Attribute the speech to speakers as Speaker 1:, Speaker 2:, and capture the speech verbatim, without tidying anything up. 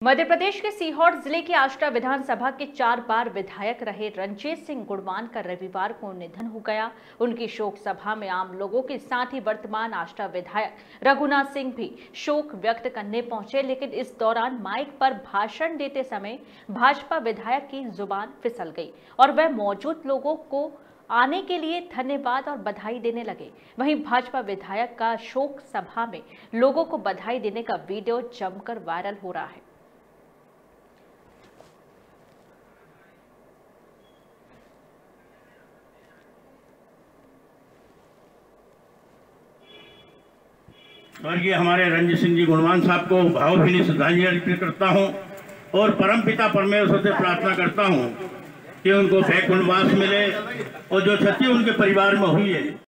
Speaker 1: मध्य प्रदेश के सीहोर जिले की आष्टा विधानसभा के चार बार विधायक रहे रंजीत सिंह गुणवान का रविवार को निधन हो गया। उनकी शोक सभा में आम लोगों के साथ ही वर्तमान आष्टा विधायक रघुनाथ सिंह भी शोक व्यक्त करने पहुंचे, लेकिन इस दौरान माइक पर भाषण देते समय भाजपा विधायक की जुबान फिसल गई और वह मौजूद लोगों को आने के लिए धन्यवाद और बधाई देने लगे। वहीं भाजपा विधायक का शोक सभा में लोगों को बधाई देने का वीडियो जमकर वायरल हो रहा है।
Speaker 2: स्वर्गीय हमारे रंजीत सिंह जी गुणवान साहब को भावभीनी श्रद्धांजलि अर्पित करता हूं और परमपिता परमेश्वर से प्रार्थना करता हूं कि उनको वैकुंठ वास मिले और जो क्षति उनके परिवार में हुई है